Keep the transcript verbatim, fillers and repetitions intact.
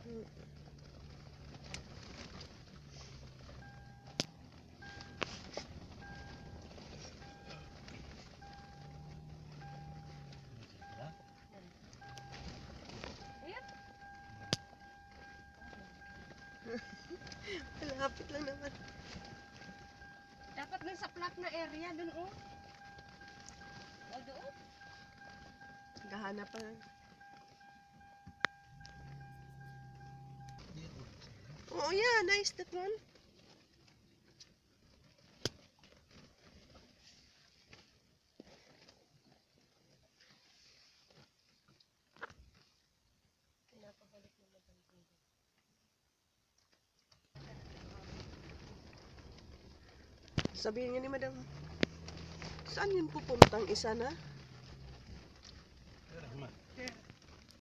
Hmm. Malapit lang naman. Dapat dun sa flat na area, dun oh. O doon. Gahanap pa lang. Oh yeah, nice that one. Sabihin nga ni madam, saan yun pupuntang isa na?